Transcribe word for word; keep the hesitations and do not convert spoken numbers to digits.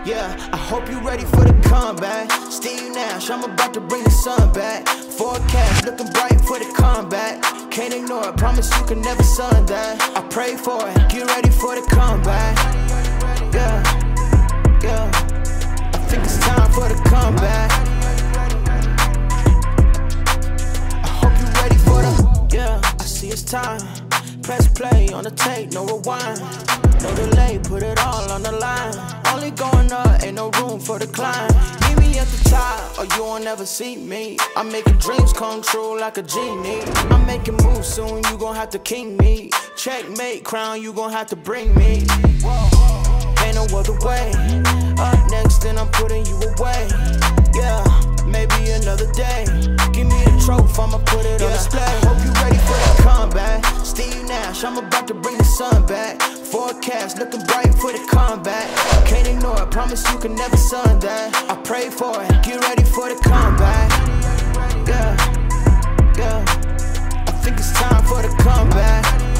Yeah, I hope you ready for the comeback. Steve Nash, I'm about to bring the sun back. Forecast looking bright for the comeback. Can't ignore it, promise you can never sun that. I pray for it, get ready for the comeback. Yeah, yeah, I think it's time for the comeback. I hope you ready for the, yeah, I see it's time. Press play on the tape, no rewind. No delay, put it all on the line. Only going up, ain't no room for the climb. Meet me at the top, or you won't ever see me. I'm making dreams come true like a genie. I'm making moves soon, you gon' have to king me. Checkmate, crown, you gon' have to bring me. Ain't no other way. Up next, then I'm putting you away. Yeah, maybe another day. Give me a trophy, I'ma put it on display. Hope you ready for the comeback. Steve Nash, I'm about to bring the sun back. Forecast looking bright for the comeback. Can't ignore it, promise you can never sun that. I pray for it, get ready for the comeback. Yeah, yeah, I think it's time for the comeback.